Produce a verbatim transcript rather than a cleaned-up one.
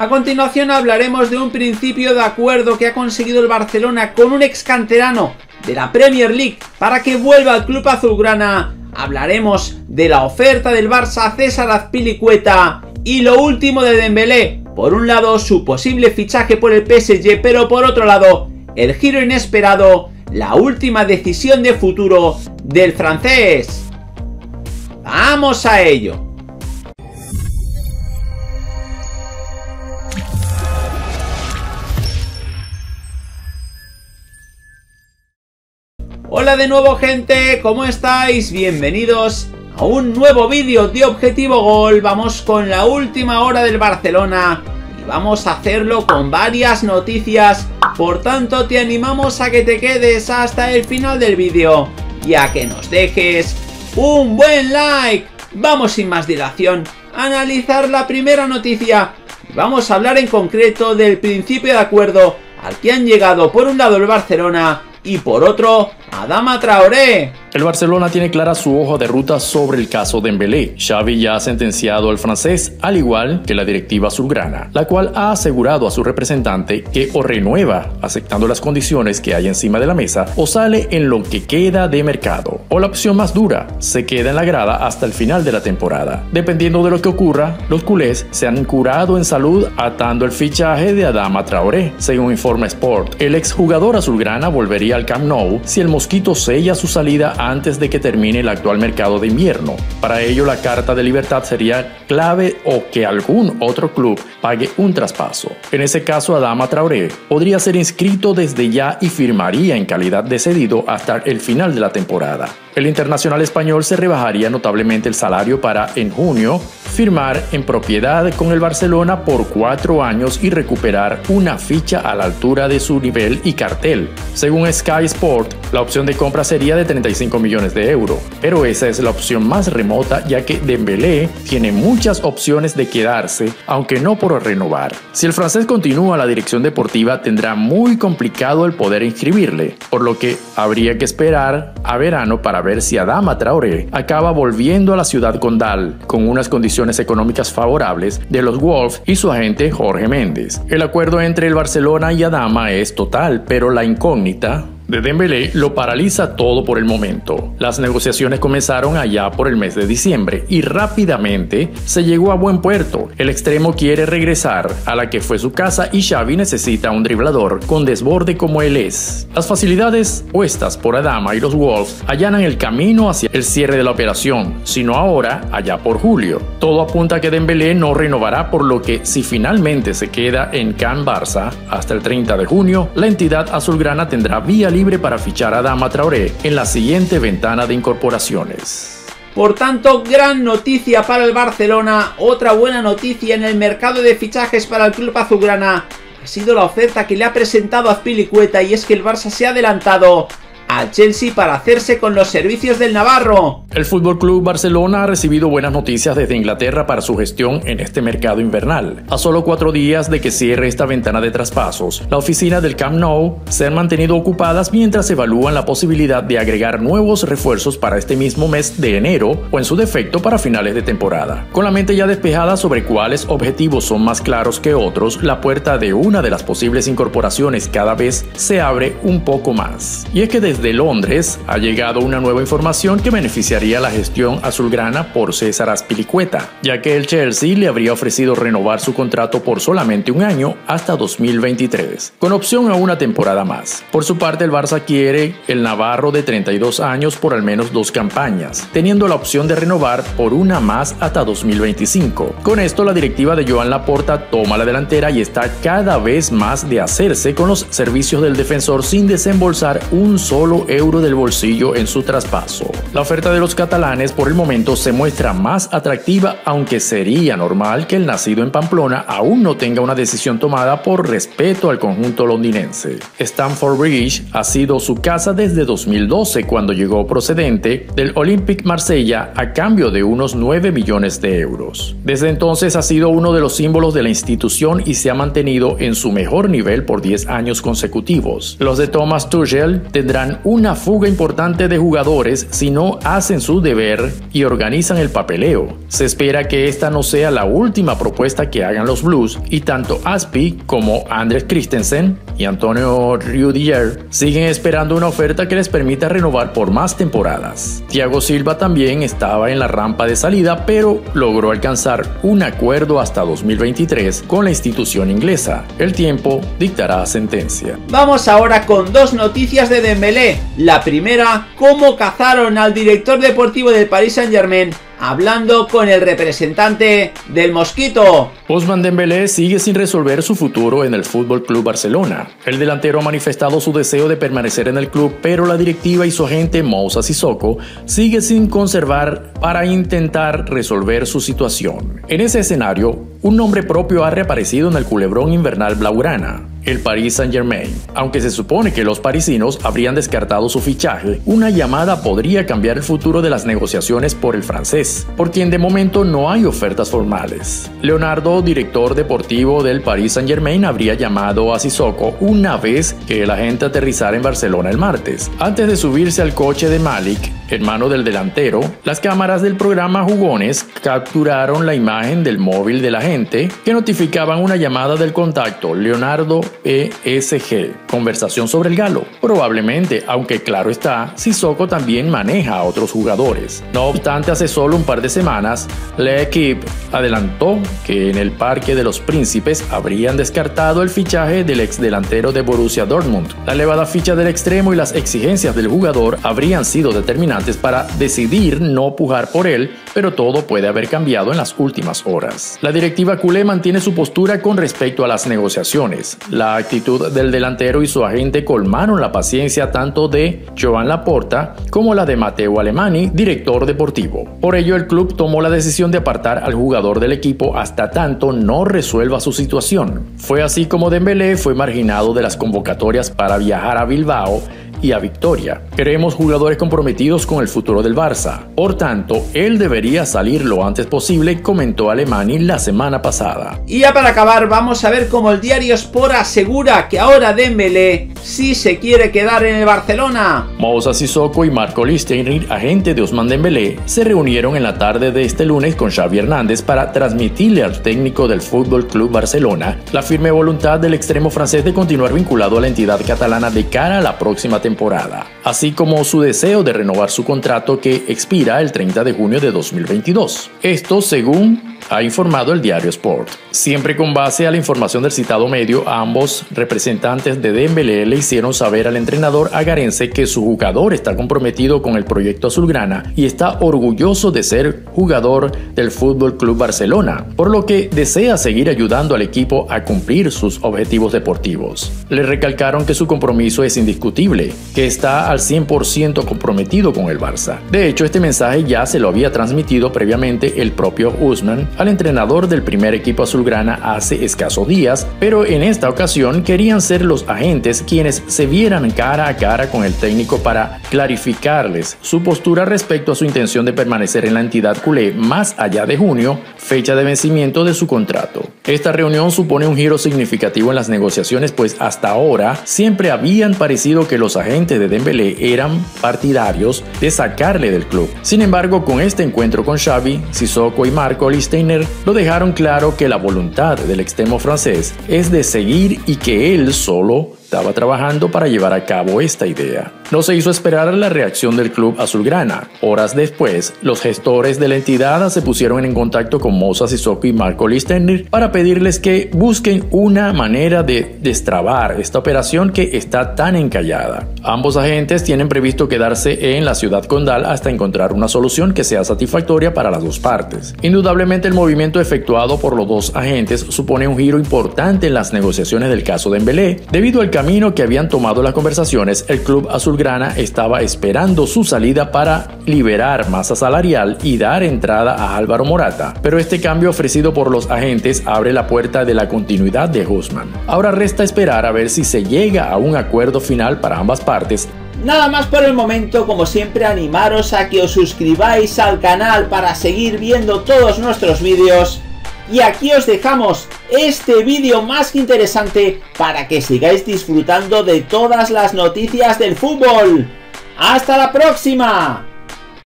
A continuación hablaremos de un principio de acuerdo que ha conseguido el Barcelona con un ex canterano de la Premier League para que vuelva al club azulgrana. Hablaremos de la oferta del Barça a César Azpilicueta y lo último de Dembélé. Por un lado, su posible fichaje por el P S G, pero por otro lado, el giro inesperado, la última decisión de futuro del francés. ¡Vamos a ello! Hola de nuevo, gente, ¿cómo estáis? Bienvenidos a un nuevo vídeo de Objetivo Gol. Vamos con la última hora del Barcelona y vamos a hacerlo con varias noticias. Por tanto, te animamos a que te quedes hasta el final del vídeo y a que nos dejes un buen like. Vamos sin más dilación a analizar la primera noticia y vamos a hablar en concreto del principio de acuerdo al que han llegado por un lado el Barcelona y por otro Adama Traoré. El Barcelona tiene clara su hoja de ruta sobre el caso Dembélé. Xavi ya ha sentenciado al francés, al igual que la directiva azulgrana, la cual ha asegurado a su representante que o renueva aceptando las condiciones que hay encima de la mesa o sale en lo que queda de mercado. O la opción más dura, se queda en la grada hasta el final de la temporada. Dependiendo de lo que ocurra, los culés se han curado en salud atando el fichaje de Adama Traoré. Según informa Sport, el exjugador azulgrana volvería al Camp Nou si el mosquito sella su salida antes de que termine el actual mercado de invierno. Para ello, la carta de libertad sería clave o que algún otro club pague un traspaso. En ese caso, Adama Traoré podría ser inscrito desde ya y firmaría en calidad de cedido hasta el final de la temporada. El internacional español se rebajaría notablemente el salario para, en junio, firmar en propiedad con el Barcelona por cuatro años y recuperar una ficha a la altura de su nivel y cartel. Según Sky Sport, la opción de compra sería de treinta y cinco millones de euros, pero esa es la opción más remota, ya que Dembélé tiene muchas opciones de quedarse, aunque no por renovar. Si el francés continúa, la dirección deportiva tendrá muy complicado el poder inscribirle, por lo que habría que esperar a verano para ver si Adama Traoré acaba volviendo a la ciudad condal con unas condiciones económicas favorables de los Wolves y su agente Jorge Méndez. El acuerdo entre el Barcelona y Adama es total, pero la incógnita de Dembélé lo paraliza todo por el momento. Las negociaciones comenzaron allá por el mes de diciembre y rápidamente se llegó a buen puerto. El extremo quiere regresar a la que fue su casa y Xavi necesita un driblador con desborde como él es. Las facilidades puestas por Adama y los Wolves allanan el camino hacia el cierre de la operación, sino ahora allá por julio. Todo apunta a que Dembélé no renovará, por lo que si finalmente se queda en Can Barça hasta el treinta de junio, la entidad azulgrana tendrá vía libre libre para fichar a Adama Traoré en la siguiente ventana de incorporaciones. Por tanto, gran noticia para el Barcelona. Otra buena noticia en el mercado de fichajes para el club azulgrana ha sido la oferta que le ha presentado Azpilicueta, y es que el Barça se ha adelantado al Chelsea para hacerse con los servicios del navarro. El F C Barcelona ha recibido buenas noticias desde Inglaterra para su gestión en este mercado invernal. A solo cuatro días de que cierre esta ventana de traspasos, la oficina del Camp Nou se han mantenido ocupadas mientras evalúan la posibilidad de agregar nuevos refuerzos para este mismo mes de enero o en su defecto para finales de temporada. Con la mente ya despejada sobre cuáles objetivos son más claros que otros, la puerta de una de las posibles incorporaciones cada vez se abre un poco más. Y es que desde de Londres ha llegado una nueva información que beneficiaría a la gestión azulgrana por César Azpilicueta, ya que el Chelsea le habría ofrecido renovar su contrato por solamente un año hasta dos mil veintitrés, con opción a una temporada más. Por su parte, el Barça quiere el navarro de treinta y dos años por al menos dos campañas, teniendo la opción de renovar por una más hasta dos mil veinticinco. Con esto, la directiva de Joan Laporta toma la delantera y está cada vez más de hacerse con los servicios del defensor sin desembolsar un solo euro del bolsillo en su traspaso. La oferta de los catalanes por el momento se muestra más atractiva, aunque sería normal que el nacido en Pamplona aún no tenga una decisión tomada por respeto al conjunto londinense. Stamford Bridge ha sido su casa desde dos mil doce, cuando llegó procedente del Olympique Marsella a cambio de unos nueve millones de euros. Desde entonces ha sido uno de los símbolos de la institución y se ha mantenido en su mejor nivel por diez años consecutivos. Los de Thomas Tuchel tendrán verán una fuga importante de jugadores si no hacen su deber y organizan el papeleo. Se espera que esta no sea la última propuesta que hagan los Blues y tanto Aspi como Andres Christensen y Antonio Rudiger siguen esperando una oferta que les permita renovar por más temporadas. Thiago Silva también estaba en la rampa de salida, pero logró alcanzar un acuerdo hasta dos mil veintitrés con la institución inglesa. El tiempo dictará sentencia. Vamos ahora con dos noticias de Dembélé. La primera, cómo cazaron al director deportivo del Paris Saint-Germain hablando con el representante del Mosquito. Ousmane Dembélé sigue sin resolver su futuro en el F C Barcelona. El delantero ha manifestado su deseo de permanecer en el club, pero la directiva y su agente Moussa Sissoko sigue sin conservar para intentar resolver su situación. En ese escenario, un nombre propio ha reaparecido en el culebrón invernal blaugrana: el Paris Saint-Germain. Aunque se supone que los parisinos habrían descartado su fichaje, una llamada podría cambiar el futuro de las negociaciones por el francés, por quien de momento no hay ofertas formales. Leonardo, director deportivo del Paris Saint-Germain, habría llamado a Sissoko una vez que el agente aterrizara en Barcelona el martes. Antes de subirse al coche de Malik, hermano del delantero, las cámaras del programa Jugones capturaron la imagen del móvil del agente que notificaban una llamada del contacto Leonardo P S G. Conversación sobre el galo. Probablemente, aunque claro está, Sissoko también maneja a otros jugadores. No obstante, hace solo un par de semanas, L'Équipe adelantó que en el Parque de los Príncipes habrían descartado el fichaje del ex delantero de Borussia Dortmund. La elevada ficha del extremo y las exigencias del jugador habrían sido determinantes para decidir no pujar por él, pero todo puede haber cambiado en las últimas horas. La directiva culé mantiene su postura con respecto a las negociaciones. La actitud del delantero y su agente colmaron la paciencia tanto de Joan Laporta como la de Matteo Alemany, director deportivo. Por ello, el club tomó la decisión de apartar al jugador del equipo hasta tanto no resuelva su situación. Fue así como Dembélé fue marginado de las convocatorias para viajar a Bilbao y a Victoria. Queremos jugadores comprometidos con el futuro del Barça. Por tanto, él debería salir lo antes posible, comentó Alemany la semana pasada. Y ya para acabar, vamos a ver cómo el diario Sport asegura que ahora Dembélé sí se quiere quedar en el Barcelona. Moussa Sissoko y Marco Lichtsteiner, agente de Ousmane Dembélé, se reunieron en la tarde de este lunes con Xavi Hernández para transmitirle al técnico del F C Barcelona la firme voluntad del extremo francés de continuar vinculado a la entidad catalana de cara a la próxima temporada. temporada, así como su deseo de renovar su contrato que expira el treinta de junio de dos mil veintidós. Esto según ha informado el diario Sport. Siempre con base a la información del citado medio, ambos representantes de Dembélé le hicieron saber al entrenador agarense que su jugador está comprometido con el proyecto azulgrana y está orgulloso de ser jugador del F C Barcelona, por lo que desea seguir ayudando al equipo a cumplir sus objetivos deportivos. Le recalcaron que su compromiso es indiscutible, que está al cien por ciento comprometido con el Barça. De hecho, este mensaje ya se lo había transmitido previamente el propio Ousmane al entrenador del primer equipo azulgrana hace escasos días, pero en esta ocasión querían ser los agentes quienes se vieran cara a cara con el técnico para clarificarles su postura respecto a su intención de permanecer en la entidad culé más allá de junio, fecha de vencimiento de su contrato. Esta reunión supone un giro significativo en las negociaciones, pues hasta ahora siempre habían parecido que los agentes de Dembélé eran partidarios de sacarle del club. Sin embargo, con este encuentro con Xavi, Sissoko y Marco Lichtsteiner lo dejaron claro que la voluntad del extremo francés es de seguir y que él solo estaba trabajando para llevar a cabo esta idea. No se hizo esperar la reacción del club azulgrana. Horas después, los gestores de la entidad se pusieron en contacto con Moussa Sissoko y Marco Lichtsteiner para pedirles que busquen una manera de destrabar esta operación que está tan encallada. Ambos agentes tienen previsto quedarse en la ciudad condal hasta encontrar una solución que sea satisfactoria para las dos partes. Indudablemente, el movimiento efectuado por los dos agentes supone un giro importante en las negociaciones del caso Dembélé. Debido al camino que habían tomado las conversaciones, el club azulgrana estaba esperando su salida para liberar masa salarial y dar entrada a Álvaro Morata, pero este cambio ofrecido por los agentes abre la puerta de la continuidad de Ousmane. Ahora resta esperar a ver si se llega a un acuerdo final para ambas partes. Nada más por el momento, como siempre animaros a que os suscribáis al canal para seguir viendo todos nuestros vídeos Y aquí os dejamos este vídeo más que interesante para que sigáis disfrutando de todas las noticias del fútbol. ¡Hasta la próxima!